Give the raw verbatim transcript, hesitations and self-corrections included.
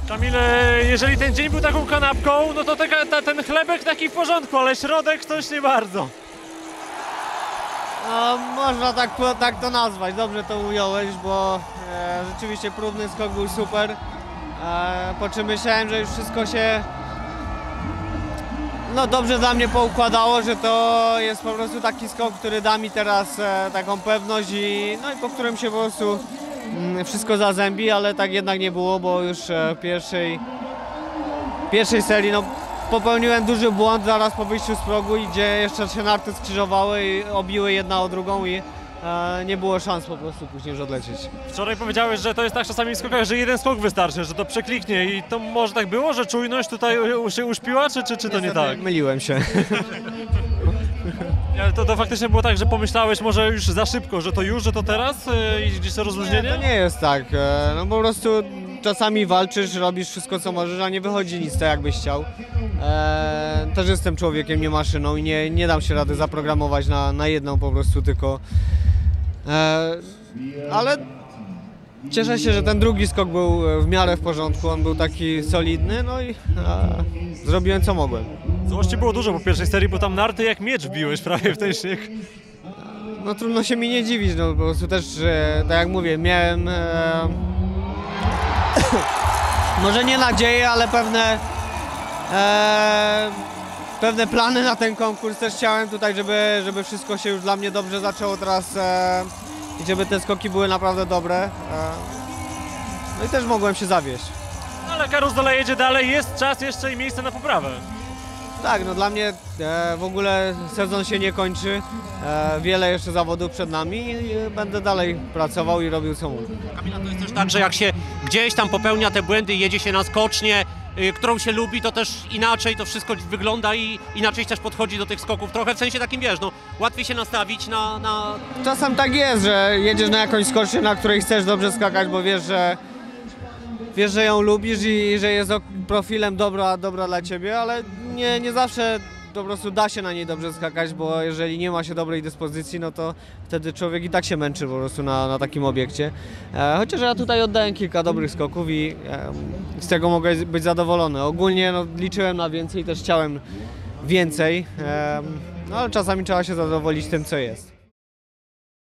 Kamil, jeżeli ten dzień był taką kanapką, no to taka, ta, ten chlebek taki w porządku, ale środek coś nie bardzo. No, można tak, tak to nazwać, dobrze to ująłeś, bo e, rzeczywiście próbny skok był super, e, po czym myślałem, że już wszystko się no, dobrze dla mnie poukładało, że to jest po prostu taki skok, który da mi teraz e, taką pewność i, no, i po którym się po prostu mm, wszystko zazębi, ale tak jednak nie było, bo już e, w pierwszej, pierwszej serii no, popełniłem duży błąd zaraz po wyjściu z progu, gdzie jeszcze się narty skrzyżowały i obiły jedna o drugą i e, nie było szans po prostu później już odlecieć. Wczoraj powiedziałeś, że to jest tak czasami w skokach, że jeden skok wystarczy, że to przekliknie i to może tak było, że czujność tutaj się uśpiła, czy, czy, czy to nie tak? Myliłem się. Ale to, to faktycznie było tak, że pomyślałeś może już za szybko, że to już, że to teraz e, i gdzieś to rozluźnienie? Nie, to nie jest tak, e, no po prostu czasami walczysz, robisz wszystko co możesz, a nie wychodzi nic tak jakbyś chciał. E, też jestem człowiekiem, nie maszyną i nie, nie dam się rady zaprogramować na, na jedną po prostu tylko. E, ale cieszę się, że ten drugi skok był w miarę w porządku, on był taki solidny, no i e, zrobiłem co mogłem. Złości było dużo po pierwszej serii, bo tam narty jak miecz wbiłeś prawie w ten śnieg. No trudno się mi nie dziwić, no po prostu też, e, tak jak mówię, miałem e, może nie nadzieję, ale pewne e, pewne plany na ten konkurs. Też chciałem tutaj, żeby, żeby wszystko się już dla mnie dobrze zaczęło teraz e, i żeby te skoki były naprawdę dobre. E, no i też mogłem się zawieść. Ale karuzela jedzie dalej, jest czas jeszcze i miejsce na poprawę. Tak, no dla mnie e, w ogóle sezon się nie kończy, e, wiele jeszcze zawodów przed nami i e, będę dalej pracował i robił co mógł. Kamila, to jest też tak, że jak się gdzieś tam popełnia te błędy, jedzie się na skocznię, y, którą się lubi, to też inaczej to wszystko wygląda i inaczej też podchodzi do tych skoków. Trochę w sensie takim, wiesz, no łatwiej się nastawić na... na... Czasem tak jest, że jedziesz na jakąś skocznię, na której chcesz dobrze skakać, bo wiesz, że wiesz, że ją lubisz i że jest profilem dobra, dobra dla ciebie, ale nie, nie zawsze po prostu da się na niej dobrze skakać, bo jeżeli nie ma się dobrej dyspozycji, no to wtedy człowiek i tak się męczy po prostu na, na takim obiekcie. E, chociaż ja tutaj oddałem kilka dobrych skoków i e, z tego mogę być zadowolony. Ogólnie no, liczyłem na więcej, też chciałem więcej, e, no ale czasami trzeba się zadowolić tym, co jest.